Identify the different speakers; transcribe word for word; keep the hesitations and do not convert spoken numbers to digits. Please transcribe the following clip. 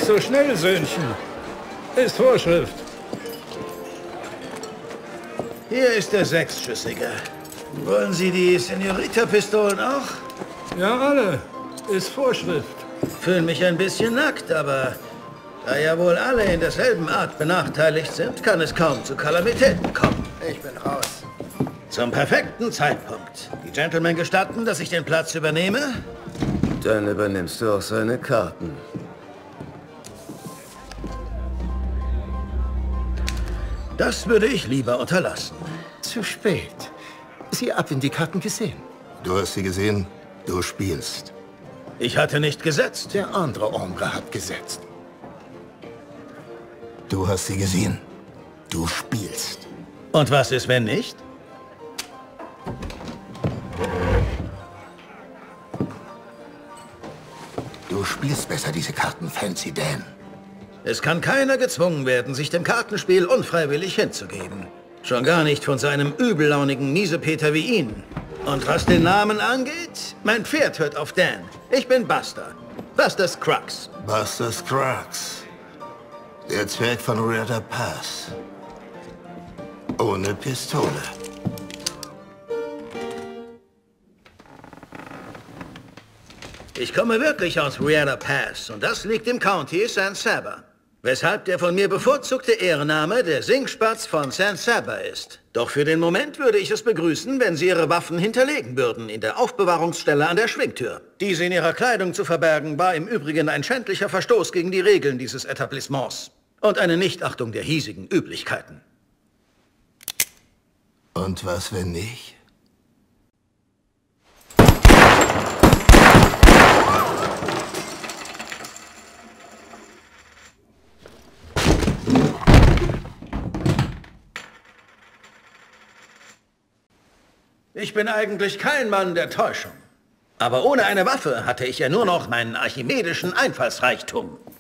Speaker 1: Nicht so schnell, Söhnchen. Ist Vorschrift.
Speaker 2: Hier ist der Sechsschüssige. Wollen Sie die Senorita-Pistolen auch?
Speaker 1: Ja, alle. Ist Vorschrift.
Speaker 2: Fühlen mich ein bisschen nackt, aber da ja wohl alle in derselben Art benachteiligt sind, kann es kaum zu Kalamitäten kommen.
Speaker 3: Ich bin raus.
Speaker 2: Zum perfekten Zeitpunkt. Die Gentlemen gestatten, dass ich den Platz übernehme?
Speaker 3: Dann übernimmst du auch seine Karten.
Speaker 2: Das würde ich lieber unterlassen.
Speaker 3: Zu spät. Sie haben die Karten gesehen.
Speaker 4: Du hast sie gesehen, du spielst.
Speaker 2: Ich hatte nicht gesetzt.
Speaker 3: Der andere Ombre hat gesetzt.
Speaker 4: Du hast sie gesehen, du spielst.
Speaker 2: Und was ist, wenn nicht?
Speaker 4: Du spielst besser diese Karten, Fancy Dan.
Speaker 2: Es kann keiner gezwungen werden, sich dem Kartenspiel unfreiwillig hinzugeben. Schon gar nicht von so einem übellaunigen Miesepeter wie Ihnen. Und was den Namen angeht, mein Pferd hört auf Dan. Ich bin Buster. Buster Scruggs.
Speaker 4: Buster Scruggs. Der Zwerg von Rudder Pass. Ohne Pistole.
Speaker 2: Ich komme wirklich aus Rudder Pass und das liegt im County San Saba. Weshalb der von mir bevorzugte Ehrenname der Singspatz von San Saba ist. Doch für den Moment würde ich es begrüßen, wenn Sie Ihre Waffen hinterlegen würden in der Aufbewahrungsstelle an der Schwingtür. Diese in Ihrer Kleidung zu verbergen, war im Übrigen ein schändlicher Verstoß gegen die Regeln dieses Etablissements und eine Nichtachtung der hiesigen Üblichkeiten.
Speaker 4: Und was, wenn nicht?
Speaker 2: Ich bin eigentlich kein Mann der Täuschung. Aber ohne eine Waffe hatte ich ja nur noch meinen archimedischen Einfallsreichtum.